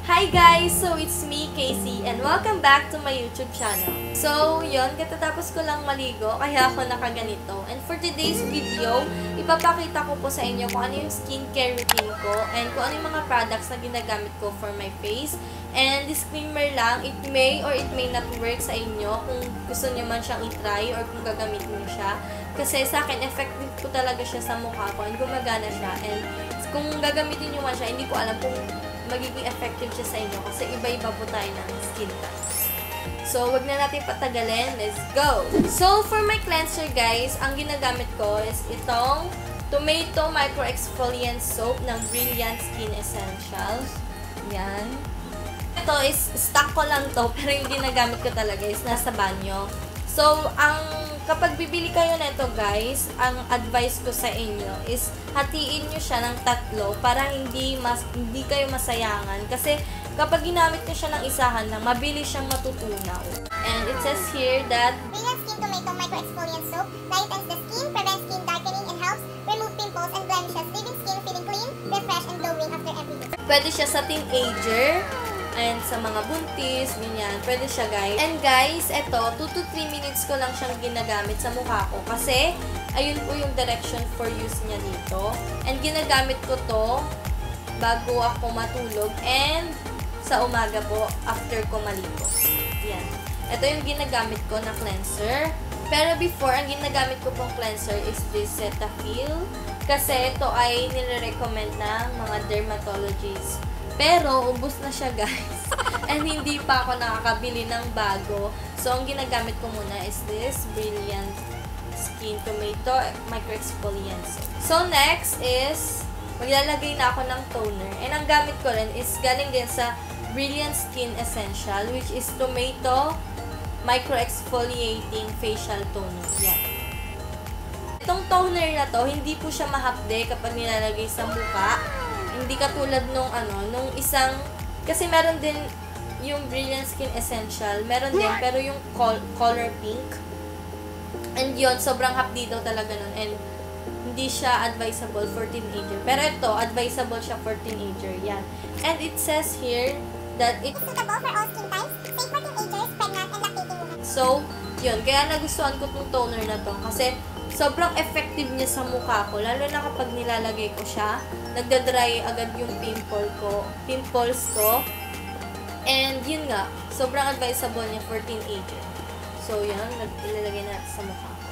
Hi guys! So, it's me, Casey, and welcome back to my YouTube channel. So, yun, katatapos ko lang maligo, kaya ako nakaganito. And for today's video, ipapakita ko po sa inyo kung ano yung skincare routine ko and kung ano yung mga products na ginagamit ko for my face. And disclaimer lang, it may or it may not work sa inyo kung gusto nyo man siyang itry or kung gagamitin nyo siya. Kasi sa akin, effective po talaga siya sa mukha ko and gumagana siya. And kung gagamitin nyo man siya, hindi ko alam kung magiging effective siya sa inyo kasi iba-iba po tayo ng skin types. So, wag na natin patagalin. Let's go! So, for my cleanser guys, ang ginagamit ko is itong Tomato Micro Exfoliant Soap ng Brilliant Skin Essentials. Yan. Ito is, stock ko lang to, pero yung ginagamit ko talaga is nasa banyo. So, kapag bibili kayo nito guys, ang advice ko sa inyo is hatiin nyo siya ng 3 para hindi kayo masayangan. Kasi kapag ginamit nyo siya ng isahan lang, mabilis siyang matutunaw. And it says here that Brilliant Skin Tomato Micro Exfoliant Soap lightens the skin, prevents skin darkening, and helps remove pimples and blemishes, leaving skin feeling clean, refreshed, and glowing after every use. pwede siya sa teenager and sa mga buntis, ganyan. Pwede siya, guys. And guys, eto, 2 to 3 minutes ko lang siyang ginagamit sa mukha ko. Kasi, ayun po yung direction for use niya dito. And ginagamit ko to bago ako matulog and sa umaga po, after ko maligo. Yan. Ito yung ginagamit ko na cleanser. Pero before, ang ginagamit ko pong cleanser is this Cetaphil. Kasi ito ay nire-recommend ng mga dermatologists. Pero, ubos na siya guys. And hindi pa ako nakakabili ng bago. So, ang ginagamit ko muna is this Brilliant Skin Tomato Micro Exfoliant Soap. So, next is, maglalagay na ako ng toner. And ang gamit ko rin is galing din sa Brilliant Skin Essential, which is Tomato Micro Exfoliating Facial Toner. Yan. Itong toner na to, hindi po siya mahapde kapag nilalagay sa mukha. Hindi katulad nung isang, kasi meron din yung Brilliant Skin Essential, meron din, pero yung color pink. And yun, sobrang hapdi daw talaga nun. And hindi siya advisable for teenager. Pero ito, advisable siya for teenager. Yan. And it says here that It's suitable for all skin types, safe for teenagers, pregnant, and lactating women. So, yun. Kaya nagustuhan ko tong toner na to. Kasi, sobrang effective niya sa mukha ko. Lalo na kapag nilalagay ko siya, nagda-dry agad yung pimples ko. And, yun nga. Sobrang advisable niya for teenager. So, yun. Ilalagay natin sa mukha ko.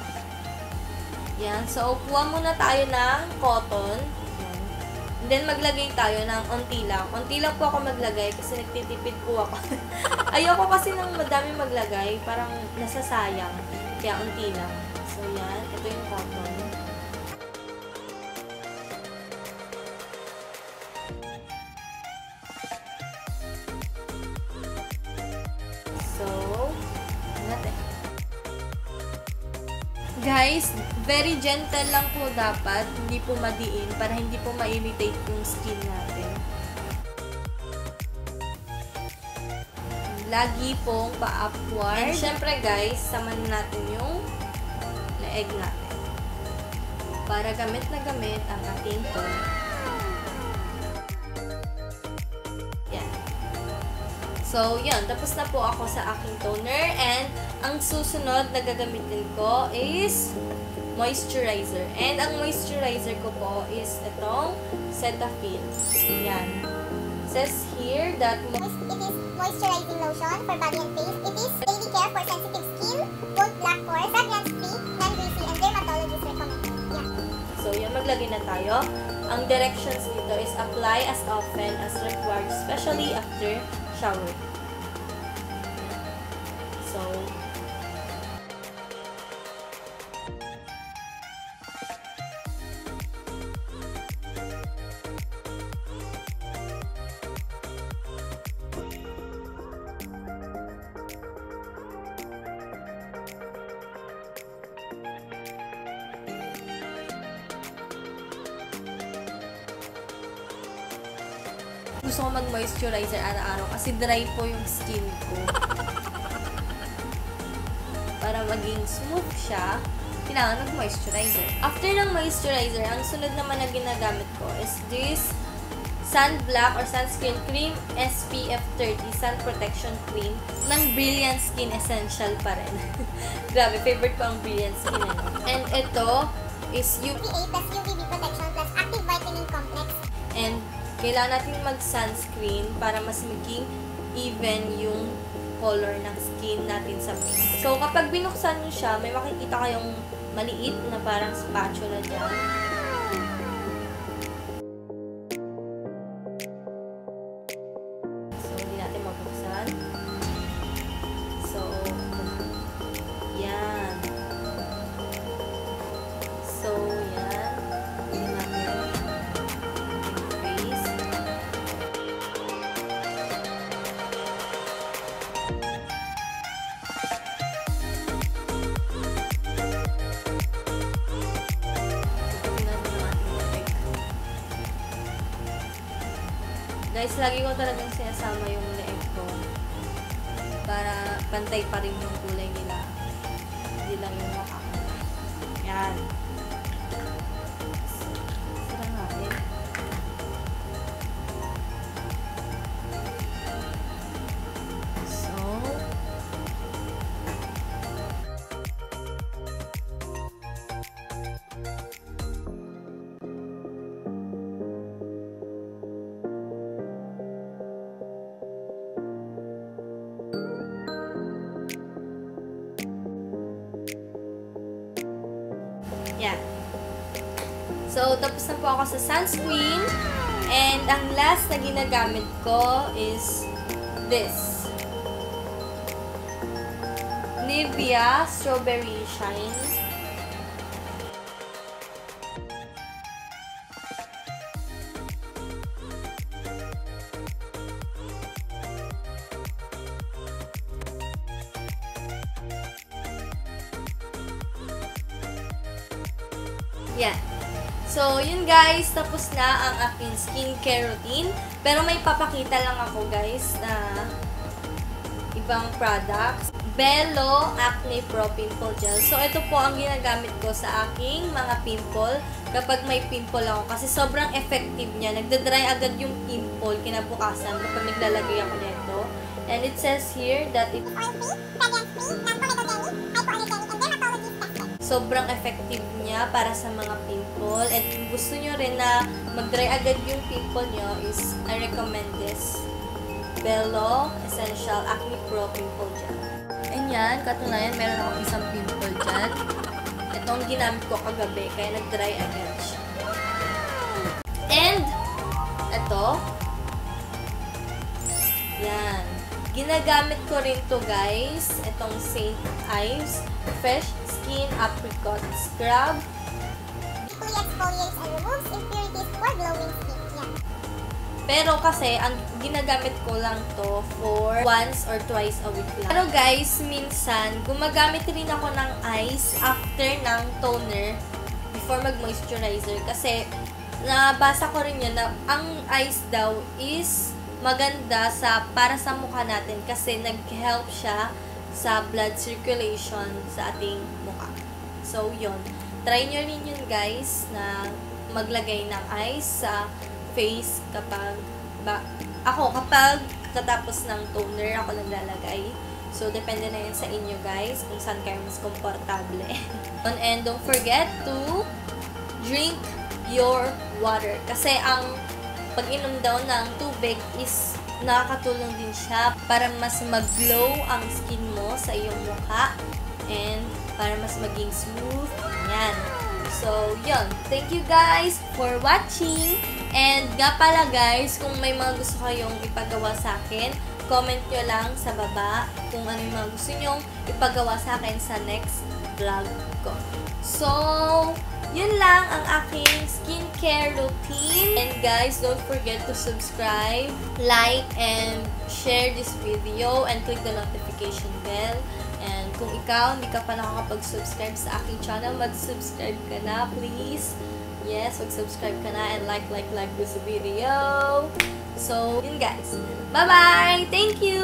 Yan. So, kuha muna tayo ng cotton. Yan. And then, maglagay tayo ng onti lang. Onti lang po ako maglagay kasi nagtitipid po ako. Ayoko kasi ng madami maglagay. Parang nasasayang. Kaya, onti lang. So, yan. Ito yung cotton. So, natin. Guys, very gentle lang po dapat. Hindi po madiin para hindi po ma-irritate yung skin natin. Lagi pong pa-upward. And syempre guys, saman natin yung leeg natin. Para gamit na gamit ang ating toner. Yan. So, yan. Tapos na po ako sa aking toner. And, ang susunod na gagamitin ko is moisturizer. And, ang moisturizer ko po is itong Cetaphil. Yan. It says here that It is moisturizing lotion for body and face. It is daily care for sensitive skin, won't black pores, fragrance-free, non-greasy, and dermatologist recommend. Yeah. So, yan, maglagay na tayo. Ang directions dito is apply as often as required, especially after shower. So, gusto ko mag-moisturizer araw-araw kasi dry po yung skin ko. Para maging smooth siya, kailangan mag-moisturizer. After ng moisturizer, ang sunod naman na ginagamit ko is this Sunblock or Sunscreen Cream SPF 30 Sun Protection Cream ng Brilliant Skin Essential pa rin. Grabe, favorite ko ang Brilliant Skin. And ito is UVA plus UVB protection plus active vitamin complex. And kailangan natin mag-sunscreen para mas maging even yung color ng skin natin sa face. So, kapag binuksan nyo siya, may makikita kayong maliit na parang spatula dyan. So, hindi natin mabuksan. So, yan. So, yan. Hindi natin yung face. Guys, lagi ko talagang sinasama yung leeg ko para pantay pa rin yung kulay nila. Hindi lang yung mukha. Yan. Sarang natin. So, yan. So, tapos na po ako sa sunscreen. And ang last na ginagamit ko is this. Nivea Strawberry Shine. Yan. So, yun guys, tapos na ang aking skincare routine. Pero may papakita lang ako guys na ibang products. Bello Acne Pro Pimple Gel. So, ito po ang ginagamit ko sa aking mga pimple kapag may pimple ako. Kasi sobrang effective niya. Nagda-dry agad yung pimple kinabukasan kapag naglalagay ako nito. And it says here that it sobrang effective niya para sa mga pimple. And kung gusto nyo rin na mag-dry agad yung pimple nyo is, I recommend this. Bello Essential Acne Pro Pimple Gel. And yan, katunayan, meron akong isang pimple dyan. Ito ang ginamit ko kagabi, kaya nag-dry agad siya. And, ito. Yan. Ginagamit ko rin to guys. Itong St. Ives Fresh Skin Apricot Scrub. Fully exfoliates and removes impurities for glowing skin. Yan. Pero kasi, ang ginagamit ko lang to for once or twice a week lang. Pero guys, minsan, gumagamit rin ako ng ice after ng toner before mag-moisturizer. Kasi, nabasa ko rin yun na ang ice daw is maganda para sa mukha natin kasi nag-help siya sa blood circulation sa ating mukha. So, yun. Try nyo rin yun guys na maglagay ng ice sa face kapag kapag katapos ng toner ako naglalagay. So, depende na yun sa inyo guys kung saan kayo mas komportable. And don't forget to drink your water. Kasi ang pag-inom daw ng tubig is nakakatulong din siya para mas mag-glow ang skin mo sa iyong mukha and para mas maging smooth. Yan. So, yun. Thank you guys for watching. And nga pala guys, kung may mga gusto kayong ipagawa sa akin, comment nyo lang sa baba kung ano yung mga gusto nyong ipagawa sa akin sa next vlog ko. So, yun lang ang aking skincare routine. And guys, don't forget to subscribe, like, and share this video, and click the notification bell. And kung ikaw, hindi ka pa nakakapag-subscribe sa aking channel, mag-subscribe ka na, please. Yes, mag-subscribe ka na and like this video. So, yun guys. Bye-bye! Thank you!